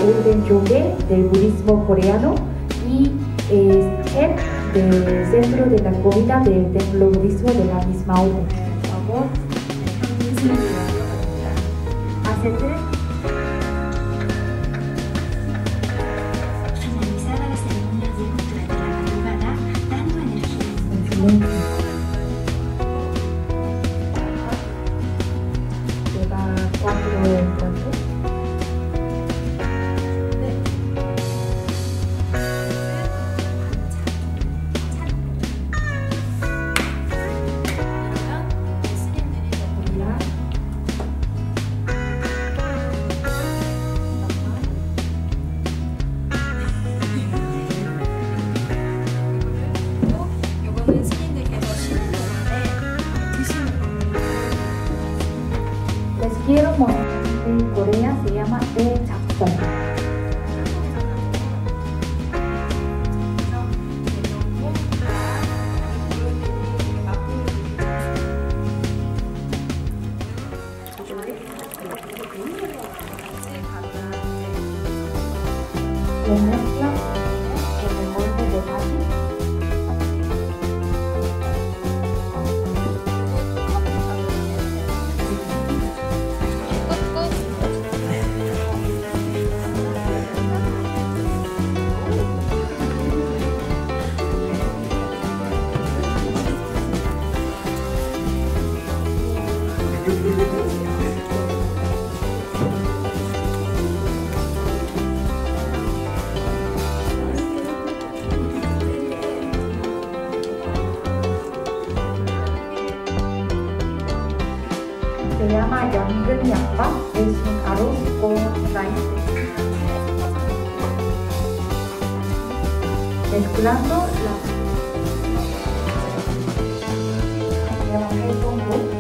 orden Choge del budismo coreano y es head del centro de la comida del templo budismo de la misma orden. Por favor, acérquese. Finalizada la ceremonia de cultura de la madrugada, dando energía. Excelente. Lleva 4 encuentros. Les quiero mostrar en Corea se llama 대작성. Se mezcla con el molde de ají. Se llama 연근약밥, es un arroz con raíz. Mezclando la lleva un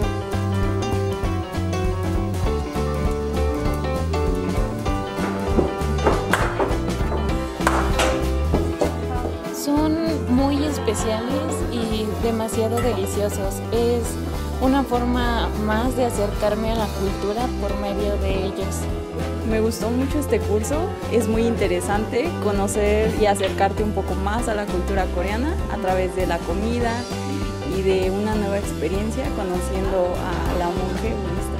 Son muy especiales y demasiado deliciosos. Es una forma más de acercarme a la cultura por medio de ellos. Me gustó mucho este curso, es muy interesante conocer y acercarte un poco más a la cultura coreana a través de la comida y de una nueva experiencia conociendo a la monje budista.